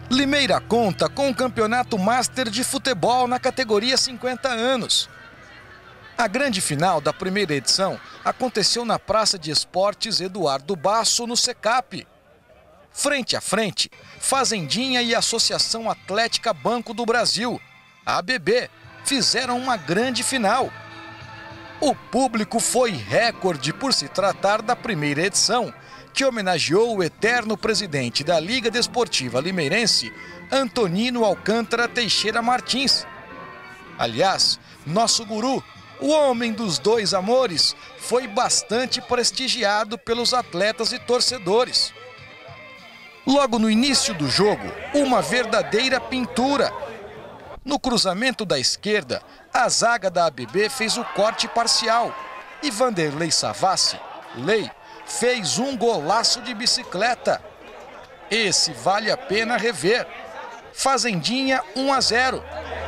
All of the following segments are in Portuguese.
Limeira conta com o Campeonato Master de Futebol na categoria 50 anos. A grande final da primeira edição aconteceu na Praça de Esportes Eduardo Basso, no Secap. Frente a frente, Fazendinha e Associação Atlética Banco do Brasil, a ABB, fizeram uma grande final. O público foi recorde por se tratar da primeira edição, que homenageou o eterno presidente da Liga Desportiva Limeirense, Antonino Alcântara Teixeira Martins. Aliás, nosso guru, o homem dos dois amores, foi bastante prestigiado pelos atletas e torcedores. Logo no início do jogo, uma verdadeira pintura. No cruzamento da esquerda, a zaga da ABB fez o corte parcial e Vanderlei Savassi, Lei, fez um golaço de bicicleta. Esse vale a pena rever. Fazendinha 1-0.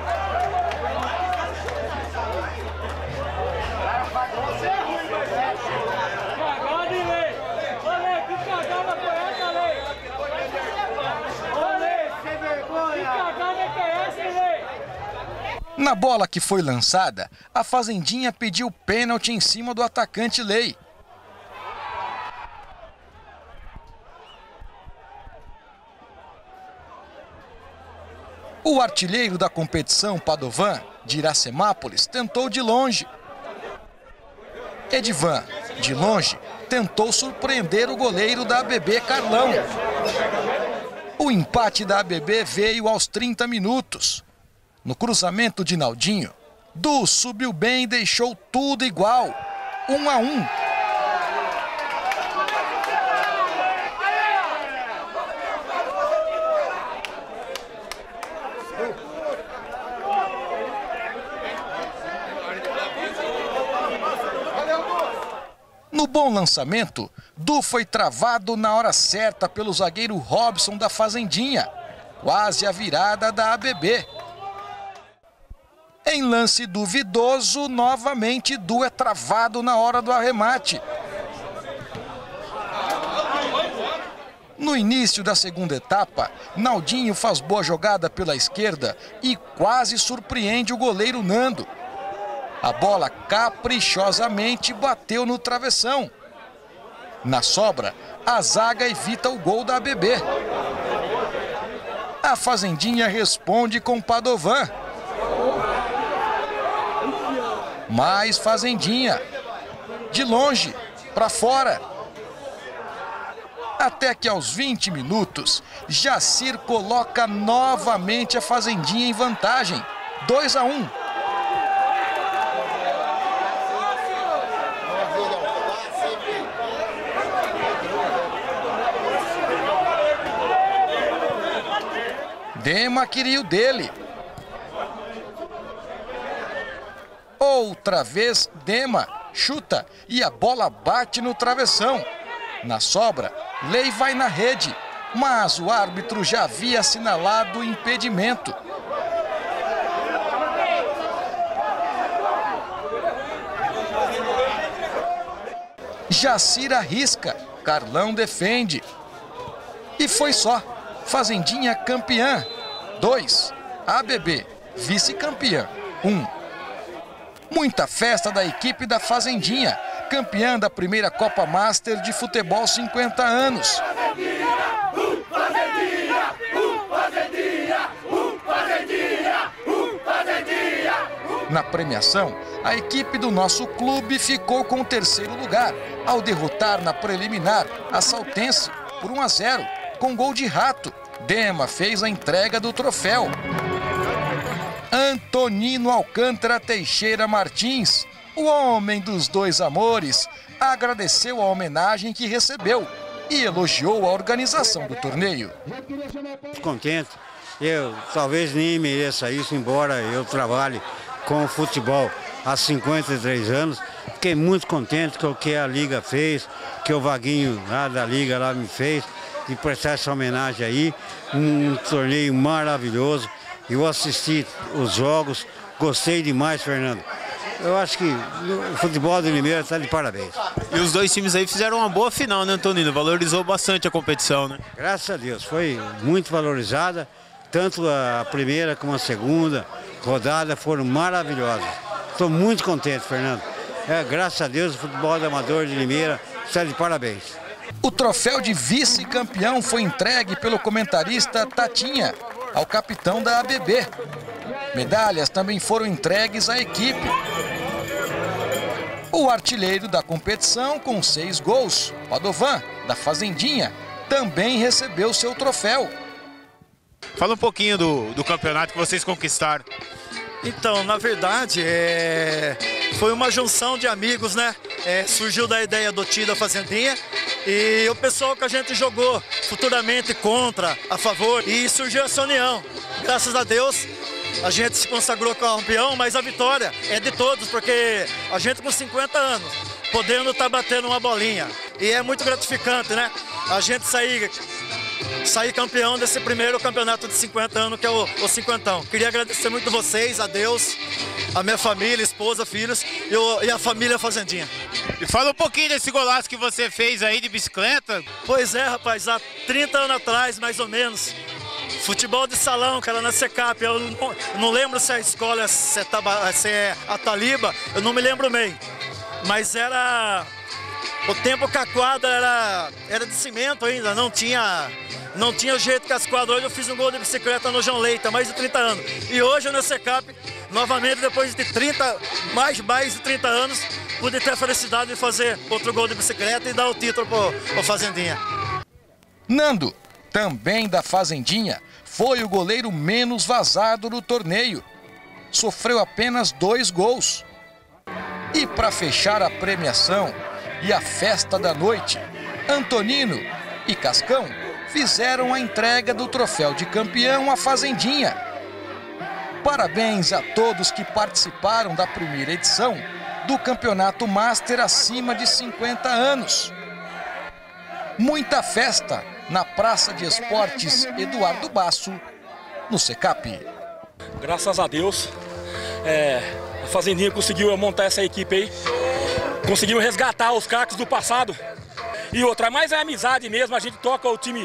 Na bola que foi lançada, a Fazendinha pediu pênalti em cima do atacante Lei. O artilheiro da competição, Padovan, de Iracemápolis, tentou de longe. Edivan, de longe, tentou surpreender o goleiro da ABB, Carlão. O empate da ABB veio aos 30 minutos. No cruzamento de Naldinho, Du subiu bem e deixou tudo igual, 1-1. No bom lançamento, Du foi travado na hora certa pelo zagueiro Robson da Fazendinha, quase a virada da ABB. Em lance duvidoso, novamente Du é travado na hora do arremate. No início da segunda etapa, Naldinho faz boa jogada pela esquerda e quase surpreende o goleiro Nando. A bola caprichosamente bateu no travessão. Na sobra, a zaga evita o gol da ABB. A Fazendinha responde com Padovan. Mais Fazendinha. De longe, para fora. Até que aos 20 minutos, Jacir coloca novamente a Fazendinha em vantagem. 2-1. Dema queria o dele. Outra vez Dema chuta e a bola bate no travessão. Na sobra, Lei vai na rede, mas o árbitro já havia assinalado o impedimento. Jacir arrisca, Carlão defende. E foi só. Fazendinha campeã, 2. ABB, vice-campeã, 1. Muita festa da equipe da Fazendinha, campeã da primeira Copa Master de Futebol 50 anos. Na premiação, a equipe do nosso clube ficou com o 3º lugar, ao derrotar na preliminar a Saltense por 1-0, com gol de Rato. Dema fez a entrega do troféu. Antonino Alcântara Teixeira Martins, o homem dos dois amores, agradeceu a homenagem que recebeu e elogiou a organização do torneio. Contente, eu talvez nem mereça isso, embora eu trabalhe com o futebol há 53 anos. Fiquei muito contente com o que a Liga fez, que o Vaguinho lá da Liga lá me fez, de prestar essa homenagem aí. Um torneio maravilhoso. Eu assisti os jogos, gostei demais, Fernando. Eu acho que o futebol de Limeira está de parabéns. E os dois times aí fizeram uma boa final, né, Antonino? Valorizou bastante a competição, né? Graças a Deus, foi muito valorizada. Tanto a primeira como a segunda rodada foram maravilhosas. Estou muito contente, Fernando. Graças a Deus, o futebol do amador de Limeira está de parabéns. O troféu de vice-campeão foi entregue pelo comentarista Tatinha ao capitão da ABB. Medalhas também foram entregues à equipe. O artilheiro da competição, com 6 gols, Padovan, da Fazendinha, também recebeu seu troféu. Fala um pouquinho do campeonato que vocês conquistaram. Então, na verdade, foi uma junção de amigos, né? Surgiu da ideia do time da Fazendinha e o pessoal que a gente jogou futuramente contra, a favor, e surgiu essa união. Graças a Deus, a gente se consagrou campeão, mas a vitória é de todos, porque a gente com 50 anos, podendo estar batendo uma bolinha. E é muito gratificante, né? A gente sair campeão desse primeiro campeonato de 50 anos, que é o cinquentão. Queria agradecer muito vocês, a Deus, a minha família, esposa, filhos e a família Fazendinha. E fala um pouquinho desse golaço que você fez aí de bicicleta. Pois é, rapaz, há 30 anos atrás, mais ou menos, futebol de salão, cara, na Secap. Eu não lembro se a escola se é a Taliba, eu não me lembro bem. Mas era... O tempo que a quadra era de cimento ainda, não tinha o jeito que as quadras. Hoje eu fiz um gol de bicicleta no João Leite, há mais de 30 anos. E hoje na Secap, novamente, depois de mais de 30 anos, pude ter a felicidade de fazer outro gol de bicicleta e dar o título pro Fazendinha. Nando, também da Fazendinha, foi o goleiro menos vazado do torneio. Sofreu apenas 2 gols. E para fechar a premiação e a festa da noite, Antonino e Cascão fizeram a entrega do troféu de campeão à Fazendinha. Parabéns a todos que participaram da primeira edição do Campeonato Master acima de 50 anos. Muita festa na Praça de Esportes Eduardo Basso, no Secap. Graças a Deus, a Fazendinha conseguiu montar essa equipe aí. Conseguimos resgatar os craques do passado. E outra, mais é amizade mesmo, a gente toca o time.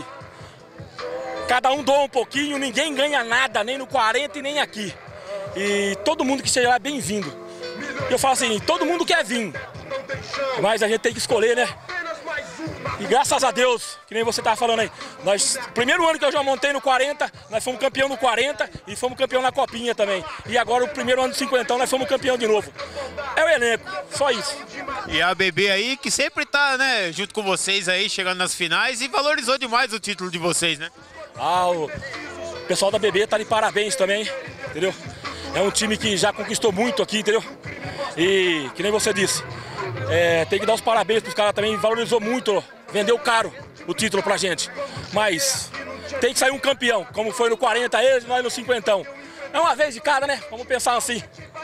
Cada um doa um pouquinho, ninguém ganha nada, nem no 40 e nem aqui. E todo mundo que chega lá é bem-vindo. Eu falo assim, todo mundo quer vir, mas a gente tem que escolher, né? E graças a Deus, que nem você estava falando aí, primeiro ano que eu já montei no 40, nós fomos campeão no 40 e fomos campeão na Copinha também. E agora o primeiro ano do 50, nós fomos campeão de novo. É o elenco, só isso. E a ABB aí, que sempre tá, né, junto com vocês aí, chegando nas finais e valorizou demais o título de vocês, né? O pessoal da ABB tá de parabéns também, entendeu? É um time que já conquistou muito aqui, entendeu? E, que nem você disse, tem que dar os parabéns pros caras também, valorizou muito, vendeu caro o título pra gente. Mas tem que sair um campeão, como foi no 40 eles, nós no 50. É uma vez de cada, né? Vamos pensar assim.